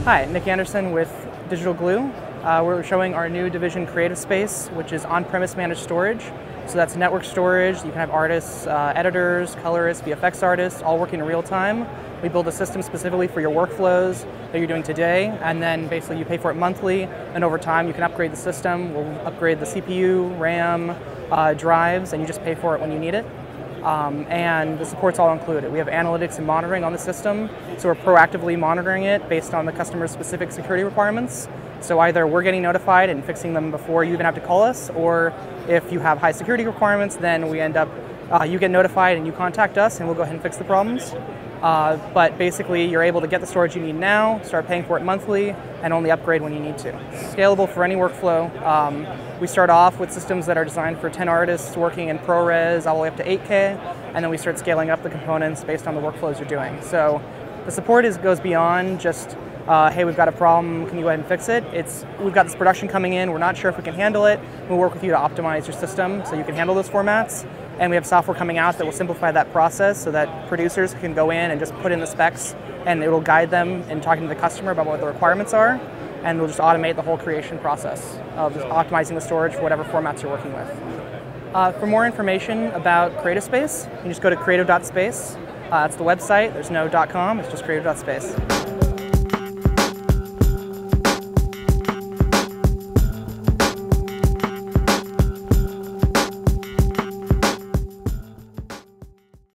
Hi, Nick Anderson with DigitalGlue. We're showing our new division creative.space, which is on-premise managed storage. So that's network storage. You can have artists, editors, colorists, VFX artists, all working in real time. We build a system specifically for your workflows that you're doing today, and then basically you pay for it monthly, and over time you can upgrade the system. We'll upgrade the CPU, RAM, drives, and you just pay for it when you need it. And the support's all included. We have analytics and monitoring on the system, so we're proactively monitoring it based on the customer's specific security requirements. So either we're getting notified and fixing them before you even have to call us, or if you have high security requirements, then we end up, you get notified and you contact us and we'll go ahead and fix the problems. But basically you're able to get the storage you need now, start paying for it monthly, and only upgrade when you need to. Scalable for any workflow. We start off with systems that are designed for 10 artists working in ProRes all the way up to 8K, and then we start scaling up the components based on the workflows you're doing. So the support goes beyond just, hey, we've got a problem, can you go ahead and fix it? We've got this production coming in, we're not sure if we can handle it, we'll work with you to optimize your system so you can handle those formats. And we have software coming out that will simplify that process so that producers can go in and just put in the specs, and it will guide them in talking to the customer about what the requirements are, and we'll just automate the whole creation process of optimizing the storage for whatever formats you're working with. For more information about creative.space, you can just go to creative.space. That's the website. There's no .com, it's just creative.space.